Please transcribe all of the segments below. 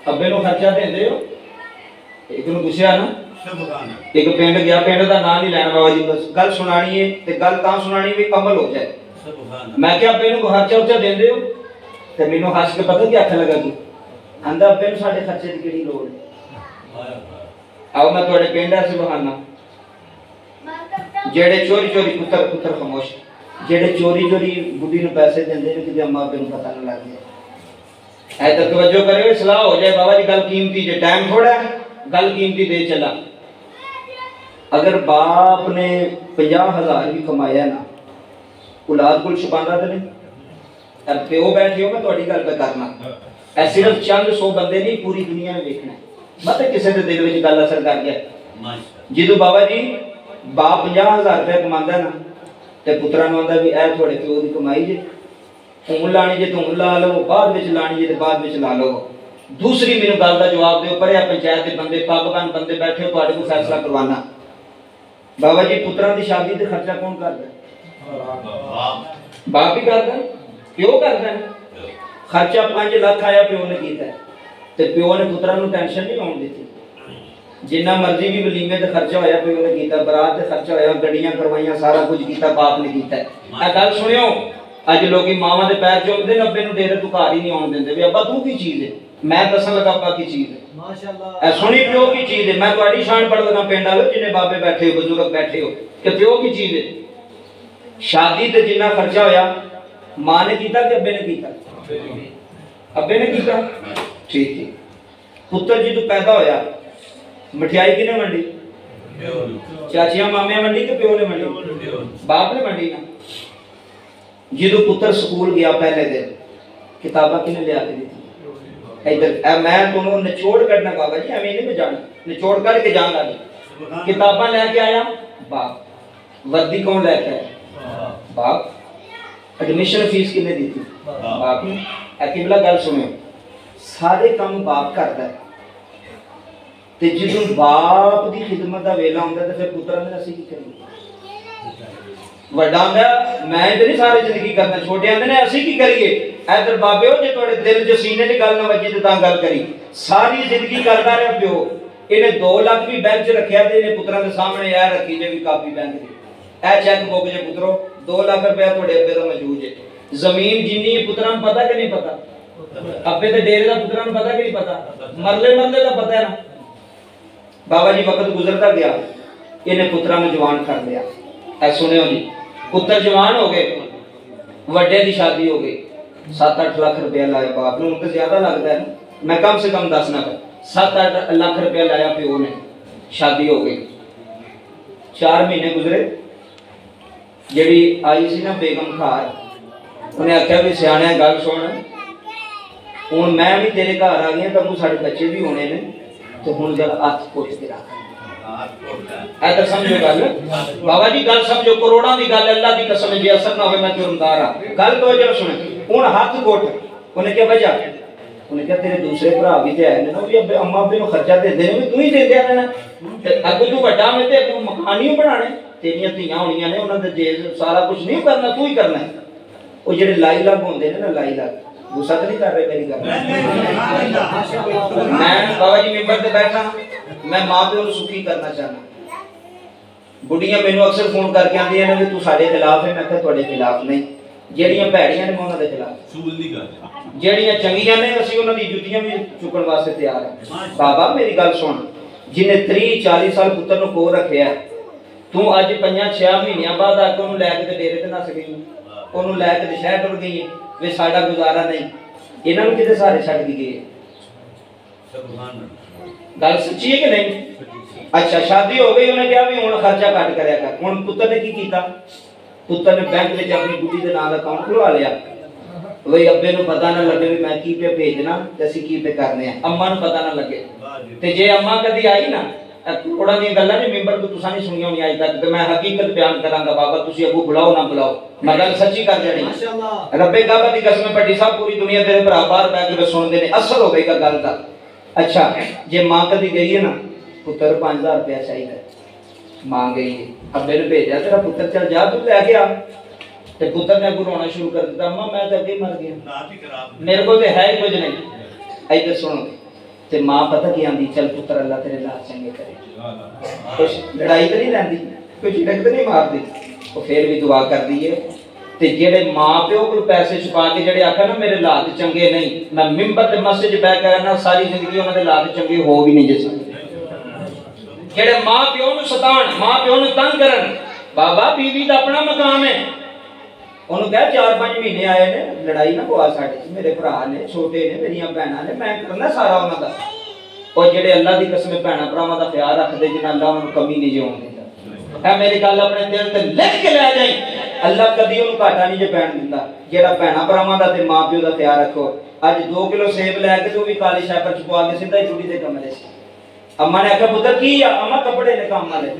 अब्बे नूं खर्चा देंदे हो? एक नूं पुछया ना, एक पिंड गया, पिंड दा नाम नहीं लैना बाबा जी, बस गल सुनानी है ते गल तां सुनानी भी अमल हो जाए। मैं क्या अब्बे नूं खर्चा उच्चा देंदे हो? ते मैनूं हस के पता क्या आखन लगा तू, आंदा अब्बे नूं साडे खर्चे दी केड़ी लोड़ है। आओ मैं तुहाडे पिंड ऐसे बहाना, जेड़े चोरी चोरी पुत्र पुत्र खामोश, जेड़े चोरी चोरी बुढ़ी नूं पैसे देंदे ने कि अम्मा अब्बे नूं पता ना लग जाए। ऐ तवज्जो करियो, सलाह हो जाए बाबा जी, गल कीमती जे, टाइम थोड़ा है, गल कीमती दे चला। अगर बाप ने 50,000 भी कमाया ना, औलाद को छुपाना तो नहीं, अब प्यो बैठे हो, मैं थोड़ी गल पे करना, ऐ सिर्फ चंद 100 बंदे नहीं, पूरी दुनिया ने देखना है। मतलब किसी के दिल में गल असर कर गया, जो बाबा जी बाप 50,000 रुपया कमांदा ना, ते पुत्रा नूं आंदा भी ऐ थोड़े प्यो दी कमाई जे, हुण लानी जे तो हुण ला लो, बाद विच लानी जे ते बाद विच ला लो। दूसरी मेनू गल दा जवाब दिओ, पर पंचायत के बंदे पगबन बंदे बैठे हो, तुहाडे कोल फैसला करवाना। बाबा जी पुत्रां दी शादी ते खर्चा कौन करदा? बाप ही करदा, प्यो करदा। खर्चा 5 लाख आया प्यो ने कीता, ते प्यो ने पुत्रां नूं टेंशन नहीं आउण दित्ती। जिन्ना मर्जी भी वलीमे ते खर्चा होया प्यो ने कीता, बरात ते खर्चा होया, गड्डियां करवाइयां, सारा कुछ कीता बाप ने कीता। ए गल सुनियो, अज लोग मावां दे पैर चुमदे ने, अब्बे नूं डेरे तू घर ही नहीं आउण दिंदे भी अब्बा तू की चीज है। मैं दसन लगा अब्बा की चीज है, माशाअल्लाह। ए सुनी प्यो की चीज है, मैं तुहाडी शान पढ़ लगा पिंड वालों, जिन्ने बाबे बैठे हो, बुजुर्ग बैठे हो, कि प्यो की चीज है। शादी ते जिन्ना खर्चा होया मां ने कीता कि अब्बे ने कीता? अब्बे ने कीता। ठीक है, पुत्र जी तू पैदा होया, मिठाई किने वंडी? चाचियां मामियां वंडी कि प्यो ने वंडी? बाप ने वंडी ना। जो पुत्र स्कूल गया पहले दिन, किताबा किने लिया के दी? इधर मैं तुम्हें निचोड़ करना बाबा जी, हमें नहीं जाना, निचोड़ करके जाना नहीं। किताबा लेके आया बाप, वर्दी कौन लेके आया? बाप। एडमिशन फीस किने दी थी? बाप ने। किबला गल सुनो, सारे काम बाप करता है, ते जो बाप की खिदमत का वेला आंदा तो फिर पुत्रा ने असीं की करिए? वड्डा आंदा मैं तो नहीं सारी जिंदगी करना, छोटे आंदे ने असीं की करिए? इधर बाबे हो, जे तुहाडे दिल च सीने च गल ना वजी ते तां गल करी। सारी जिंदगी करदा रहा प्यो, इहने 2 लाख भी बैंक च रखिया ते इहने पुत्रा दे सामने आ रखी जे भी कापी बैंक दी, ए चेक बुक जे पुत्रो 2 लाख रुपया तुहाडे अब्बे दा मौजूद है। जमीन जिन्नी पुत्रा नूं पता कि नहीं पता? अब्बे दे डेरे दा पुत्रा नूं पता कि नहीं पता? मरले मरले दा पता है ना। बाबा जी वक्त गुजरता गया, इन्हें पुत्रा में जवान कर लिया। ऐ सुनियो जी, पुत्र जवान हो गए, वड्डे की शादी हो गई, 7-8 लाख रुपया लाया बाप ने, उनको ज्यादा लगता है ना, मैं कम से कम 10 ना कर, 7-8 लाख रुपया लाया प्यो ने, शादी हो गई। 4 महीने गुजरे, जी आई सी ना बेगम खार, उन्हें आख्या भी सियाने गल सुन, हुण मैं भी तेरे घर आ गई, तू साडे बच्चे भी होने ने, तो हुण जरा हथ घुट के रख। ऐसा समझो गल बाबा जी, गल समझो, करोड़ों की गल, अल्लाह की कसम जे असर ना हो मैं जुर्मदार हाँ। गल तो जरा सुन, हुण हाथ घुट। उन्हें क्या वजह? उन्हें क्या तेरे दूसरे भरा भी तो है ना, भी अब्बे अम्मा अब्बे नूं खर्चा देंदे ने, भी तू ही देंदे रहना, अगों तू वड्डा में ते अगों मकान ही बनाने, तेरियां धीआं होणियां ने, उन्हां दे जेल सारा कुछ नहीं करना, तू ही करना है। वो जेडे लाई लग होंदे ने ना, लाई लग, गुस्सा तो नहीं कर रहे मेरी गल? मैं बाबा जी मिंबर ते बैठा, मैं मां प्यो नूं सुखी करना चाहना। बुढ़ियां मैनूं अक्सर फोन करके आंदियां ने कि तू साडे खिलाफ है, मैं कहा तुहाडे खिलाफ नहीं, जेड़ियां भैड़ियां ने मैं उन्हां दे खिलाफ, सूल दी गल, जेड़ियां चंगियां ने असीं उन्हां दी जुत्तियां भी चुकण वास्ते तैयार हां। बाबा मेरी गल सुन, जिन्हें 30-40 साल पुत्तर नूं कोल रखिया, तू अज 5-6 महीनों बाद आके उन्होंने लैके डेरे ते नस गई, उन्होंने लैके शहर टुर गई है, वे साडा गुजारा नहीं, इन्हां नूं किते सहारे छड्ड के गई? गल सच्ची है कि नहीं? अच्छा शादी हो गई, उन्हें कहा भी हुण खर्चा घट करया कर। हुण पुत्तर ने की कीता? पुत्तर ने बैंक में अपनी बुढ़ी के नाम अकाउंट खुलवा लिया, वही अब्बे नूं पता ना लगे भी मैं की पे भेजना ते असीं की पे करने आ, अम्मा नूं पता ना लगे। ते जे अम्मा कदी आई ना, थोड़ा दी गल्लां ने मिंबर तो तुसां नहीं सुनियां होणियां अज तक, ते मैं हकीकत बयान करांगा बाबा, तुसीं अगों बुलाओ ना बुलाओ, मैं गल सच्ची कर देनी। माशाअल्लाह, रब्बे काबा दी कसम, भट्टी साहब पूरी दुनिया तेरे भरा बाहर बैठ के सुनदे ने, असर होवेगा गल दा। अच्छा जे मां कदी गई है ना, पुत्र 5000 रुपया चाहिए, मां गई है, अब्बे ने भेजा तेरा पुत्र चल जा तू लैके आ, ते पुत्र ने अगों रोना शुरू कर दिता, अम्मा मैं तो अगे मर गया, मेरे को तो है ही कुछ नहीं। इधर सुनो, ते माँ पता की आंदी, चल पुत्र अल्लाह तेरे लाल चंगे करे, कुछ लड़ाई तो नहीं लैंदी, कोई झिड़क तो नहीं मारती, वो फिर भी दुआ कर दी है। ते जेड़े माँ प्यो को पैसे छुपा के जेड़े आखा ना मेरे लाल चंगे नहीं, मैं मिंबर ते मस्जिद बह के ना सारी जिंदगी उन्होंने लाल चंगे हो भी नहीं जे सकते। जेड़े माँ प्यो नूं सताण, माँ प्यो नूं तंग करन, बाबा बीवी दा अपना मकाम है, उन्होंने कहा 4-5 महीने आए ने, लड़ाई ना पवा साडे, मेरे भरा ने छोटे ने, मेरिया भैणां ने, मैं करना सारा उन्हां दा। और जेड़े अल्लाह दी कसम भैणां भरावां दा ख्याल रखदे, जिन्हां अल्लाह उन्हां नूं कमी नहीं जे होण दिंदा। ऐ मेरी गल अपने दिल ते लिख के लै जाई, अल्लाह कदी उन्हूं घाटा नहीं जे पैण दिंदा। जेड़ा भैणां भरावां दा ते मां प्यो दा ख्याल रखो। अज 2 किलो सेब लैके तू भी काली शैपर च पवा के सीधा ही टुड़ी दे कमरे च। अम्मा ने आख्या पुत्तर की आ? अम्मा कपड़े ने काम वाले।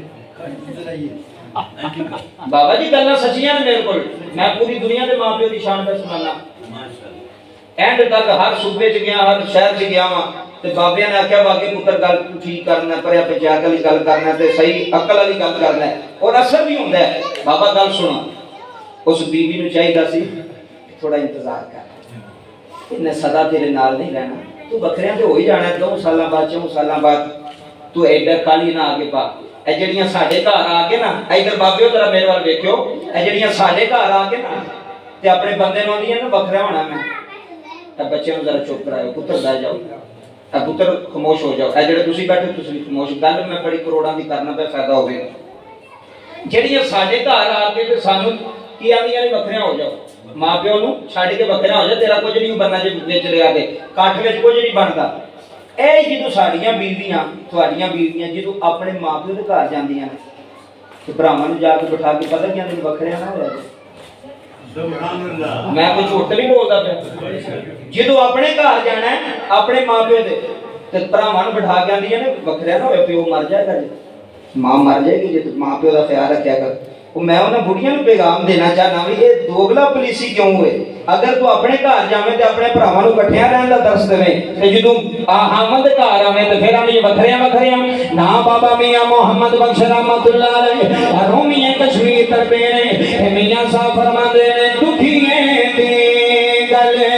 बाबा जी गल्लां सच्चियां ने मेरे कोल, मैं पूरी दुनिया के मां प्यो की शान पे सुनाना। एंड तक हर सूबे च गया, हर शहर च गया वा, ते बाबे ने आख्या वाकई पुत्र गल तू ठीक करना, पर पंचायत वाली गल करना ते सही अकल वाली गल करना है, और असर भी होंदा है। बाबा गल सुनो, उस बीवी नूं चाहिदा सी थोड़ा इंतजार कर, इन्हें सदा तेरे नाल नहीं रहना, तू बखरियां ते हो ही जाना 2 साल बाद 4 साल बाद, तू एडा काली ना आगे पा। ए जड़ियां साडे घर आके ना, इधर बाबियो जरा मेरे वाल देखियो, ए जड़ियां साडे घर आके ना ते अपने बंदे नूं आंदियां ना बखरा होना मैं, ते बच्चे नूं जरा चुप कराओ, पुत्र बह जाओ, ए पुत्र खामोश हो जाओ, ए जेड़े तुसीं बैठे तुसीं भी खामोश, गल मैं बड़ी करोड़ां दी करना पे फायदा होवेगा। जड़ियां साडे घर आके ते सानूं की आंदियां ने बखरियां हो जाओ, मां प्यो नूं छड्ड के बखरियां हो जा, तेरा कुछ नहीं बनना जे विच रिहा ते काठ विच कुछ नहीं बनदा। ਇਹ ਜਦੋਂ ਸਾਡੀਆਂ ਬੀਵੀਆਂ ਤੁਹਾਡੀਆਂ ਬੀਵੀਆਂ ਜਦੋਂ ਆਪਣੇ ਮਾਪਿਓ ਦੇ ਘਰ ਜਾਂਦੀਆਂ ਨੇ ਤੇ ਭਰਾਵਾਂ ਨੂੰ ਜਾ ਕੇ ਬਿਠਾ ਕੇ ਪਤਾ ਕੀ ਆਂਦੇ ਵੱਖਰਿਆਂ ਨਾ ਹੋ ਜਾਏ। ਸੁਭਾਨ ਅੱਲਾਹ, ਮੈਂ ਕੋਈ ਝੂਠ ਨਹੀਂ ਬੋਲਦਾ ਪਿਆ। ਜਦੋਂ ਆਪਣੇ ਘਰ ਜਾਣਾ ਆਪਣੇ ਮਾਪਿਓ ਦੇ ਤੇ ਭਰਾਵਾਂ ਨੂੰ ਬਿਠਾ ਕੇ ਆਂਦੀਆਂ ਨੇ ਵੱਖਰਿਆਂ ਨਾ ਹੋਏ, ਪਿਓ ਮਰ ਜਾਏਗਾ ਜੇ ਮਾਂ ਮਰ ਜਾਏਗੀ ਜੇ ਤੂੰ ਮਾਪਿਓ ਦਾ ਖਿਆਲ ਰੱਖਿਆ ਕਰ। ਉਹ ਮੈਂ ਉਹਨਾਂ ਬੁੜੀਆਂ ਨੂੰ ਪੈਗਾਮ ਦੇਣਾ ਚਾਹਨਾ ਵੀ ਇਹ ਦੋਗਲਾ ਪੁਲਿਸੀ ਕਿਉਂ ਹੋਏ। अगर तू अपने घर जावे ते अपने भरावां नूं इकट्ठियां रहण दा दर्स देवे ते जदों हामद घर आवे ते फिर आंदी वखरियां वखरियां ना। बाबा मियां मोहम्मद बख्श रहमतुल्लाह अलैह रोमियां कश्मीर तरबे ने मियां साहब फरमांदे ने दुखिए दी गले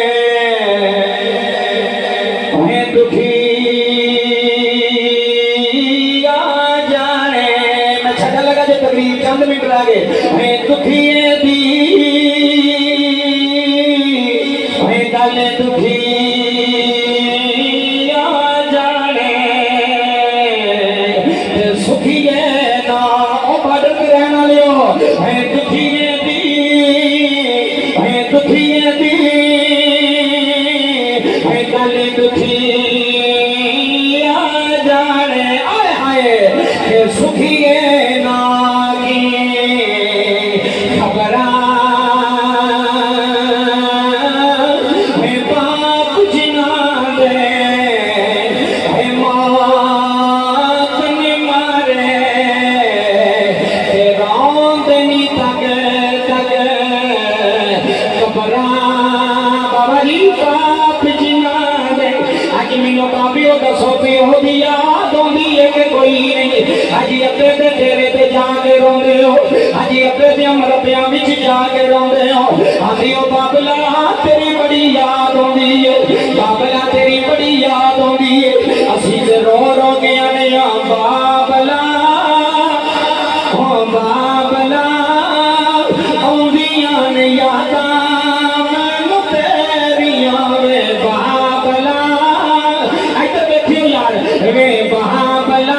ओए दुखी आ जाने। मैं छड्डा लगा जो तकरीर चंद मिनट लागे मैं दुखिए दी दुखी आ जाने सुखी है ना ओ बदल के रहना लियो है दुखी है दी है दुखी है दी है गल दुखी आ जाने आए हाय सुखी है ना की खबरा जाके रोंदे हो अजी अपने दियां मरपियां विच जाके रोंदे हो आंदी ओ बाबला तेरी बड़ी याद आउंदी है बाबला तेरी बड़ी याद आउंदी है असी ते रो रो के आने आ बाबला ओ बाबला आउंदियां ने यादां मैनू तेरियां वे बाबला इधर देखियो यार वे बाबला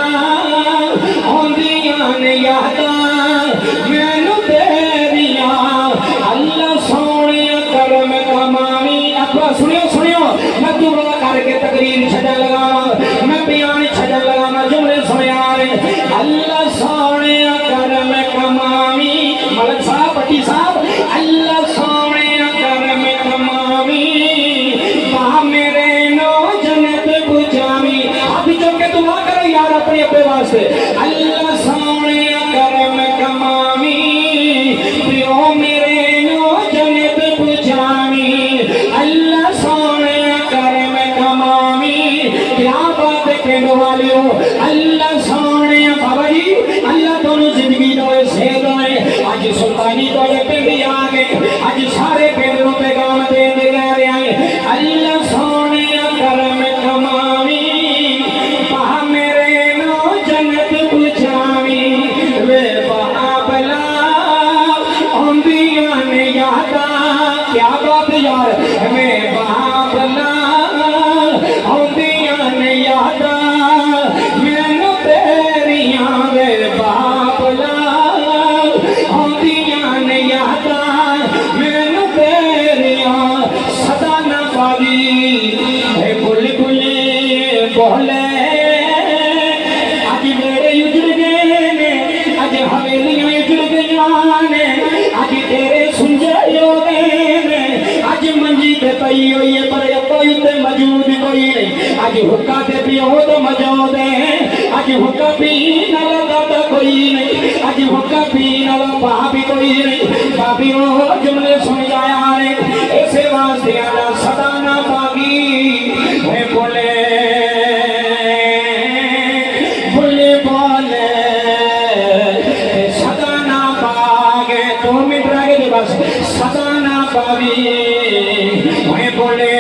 यादां मैनू तेरियां अल्लाह सोने करम कमावी। अब्बा सुनियो सुनियो मैं दुआ करके तकरीर छड्डा लगा मैं बयान छड्डा लगा मैं जुमले सुनिया अल्लाह सोने करम कमावी। मलक साहब भट्टी साहब अल्लाह सोने करम कमावी बा मेरे नो जन्नत बुझावी। हाथ जोड़ के दुआ करो यार अपने अपने वास्ते अल्लाह करम कमावी पियो मेरे नो जन्नत बुझावी अल्लाह सोने करम कमावी। क्या बात कहने वाले हो अल्लाह सोने बाबा जी अल्लाह दोनों जिंदगी दोए सेहत दोए आज सुल्तानी दोए पिंड आ गए आज सारे पिंड को पैगाम दे रहे हैं अल्लाह सोने करम कमावी नहीं। अज हुक्का ते पियो तो मौजूद है, अज हुक्का पीन वाला दादा कोई नहीं, अज हुक्का पीन वाला भाभी कोई नहीं। भाभी वो जुमले सुन जाया ने इसे वास्ते आना सदा ना पागी बोले बोले बोले सदा ना पागे। 2 मिनट रह गए बस। सदा ना पागी बोले बोले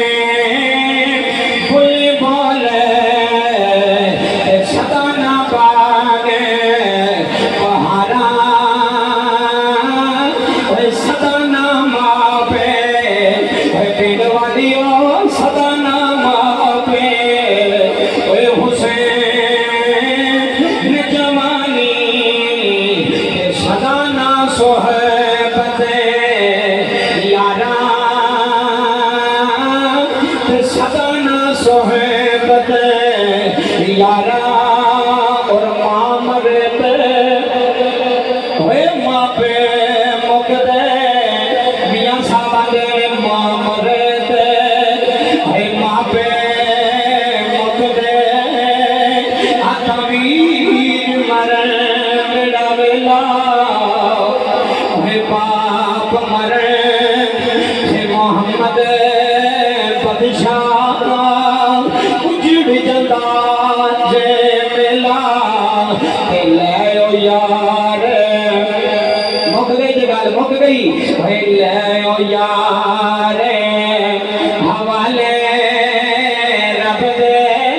बोले सदा ना पागे पहाड़ा सदा ना मापे पेड़ वालियों सदा ना मापे हुसैन जवानी सदा ना सोहबत यारा सदा ना सोहबत यारा और मामरे माँ पे मुकदे मियाँ साहब दे मामरे माँ पे मुकदे आतवीर मरण मेरा वेला बाप मरण मोहम्मद बदशाह उजड़ जंदा जे मेला ले ओ यार। मुक गई जी गल मुक गई। ले ओ यार हवाले रब दे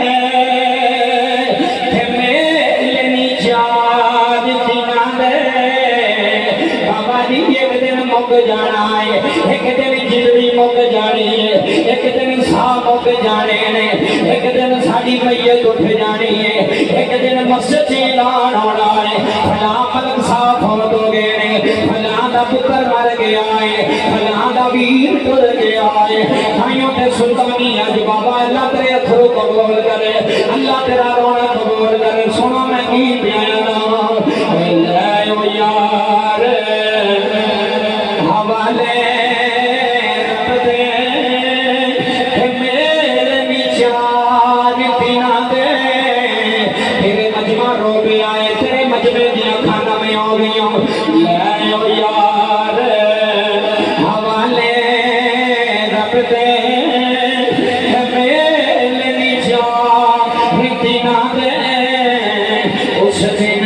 मेले नी चार दिना दे। बाबा जी एक दिन मुक जाना है, एक दिन जिंदगी मुक जानी है, एक दिन साह मुक जाने ने, एक दिन साड़ी मैयत उठ जानी है, एक दिन मस्जिद ऐलान होना है फला मलक साहब फौत हो गए ने, फला दा पुत्र मर गया है, फला दा वीर टुर गया है। भाइयों ते सुल्तानी अज बाबा अल्लाह तेरे अथरू कबूल करे, अल्लाह तेरा रोना कबूल करे। सुनो मैं की प्यारा ले ओ यार हवाले रब दे मेरे निचार दिना दे। तेरे मजमा रो गया है, तेरे मजमे दिया खाना में हो गई हूँ। ले ओ यार हवाले रब दे मेरे निचार दिना दे। उस दिन